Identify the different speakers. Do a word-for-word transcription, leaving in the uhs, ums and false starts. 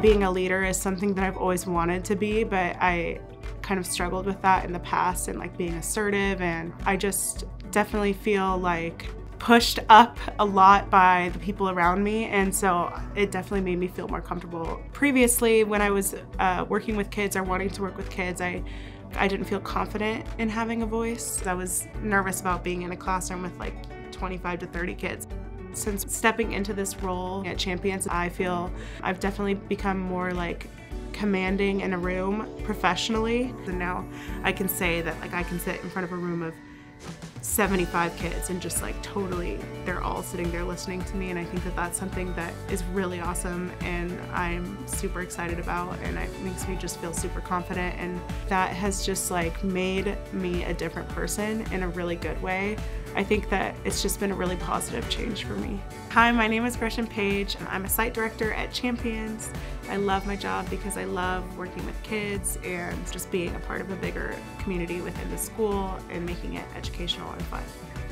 Speaker 1: Being a leader is something that I've always wanted to be, but I kind of struggled with that in the past, and like being assertive, and I just definitely feel like pushed up a lot by the people around me, and so it definitely made me feel more comfortable. Previously, when I was uh, working with kids or wanting to work with kids, I I didn't feel confident in having a voice. I was nervous about being in a classroom with like twenty-five to thirty kids. Since stepping into this role at Champions, I feel I've definitely become more like commanding in a room professionally. And now I can say that like I can sit in front of a room of seventy-five kids and just like totally, they're all sitting there listening to me, and I think that that's something that is really awesome and I'm super excited about, and it makes me just feel super confident, and that has just like made me a different person in a really good way. I think that it's just been a really positive change for me. Hi, my name is Gretchen Page, and I'm a site director at Champions. I love my job because I love working with kids and just being a part of a bigger community within the school and making it educational and fun.